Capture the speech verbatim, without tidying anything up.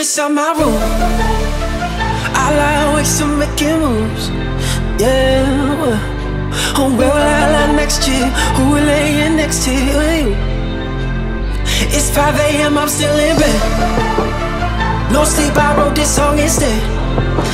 inside my room. I lie awake still making moves. Yeah, well, oh, where will I lie next to you? Who will lay next to you? It's five A M, I'm still in bed. No sleep, I wrote this song instead.